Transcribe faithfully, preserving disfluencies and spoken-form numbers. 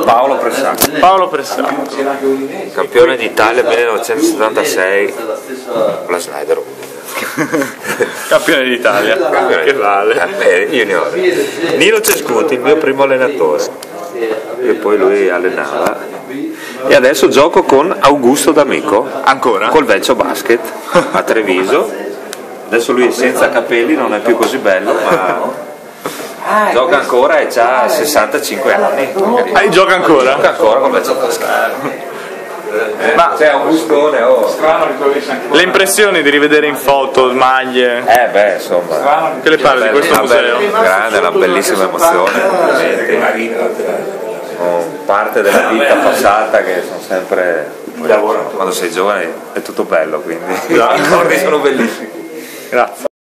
Paolo Pressacco. Paolo Pressacco. Campione d'Italia millenovecentosettantasei, la Snyder. Campione d'Italia. Campione Che vale. Eh, junior. Nino Cescuti, il mio primo allenatore. E poi lui allenava. E adesso gioco con Augusto D'Amico. Ancora? Col Vecchio Basket a Treviso. Adesso lui è senza capelli, non è più così bello, ma gioca ancora e ha sessantacinque anni. Ah, gioca ancora? Gioca ancora col Vecchio Basket. Ma c'è Augustone, oh. le impressioni di rivedere in foto, maglie, Eh beh, insomma. che le parli di questo Una museo? bella- grande, una bellissima emozione, veramente. Oh, parte della vita passata che sono sempre, quando sei giovane è tutto bello, quindi i ricordi sono bellissimi. Grazie.